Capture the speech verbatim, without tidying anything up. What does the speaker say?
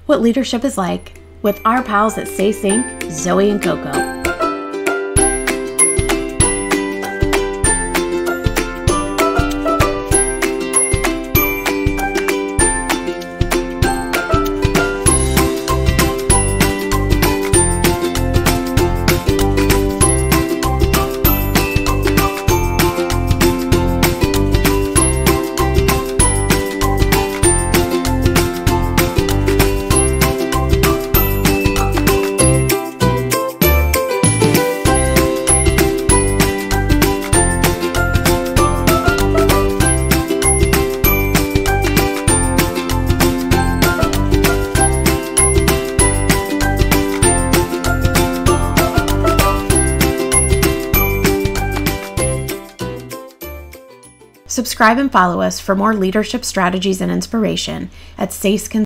what leadership is like with our pals at SACE Incorporated, Zoe and Coco. Subscribe and follow us for more leadership strategies and inspiration at SACE Consulting Inc.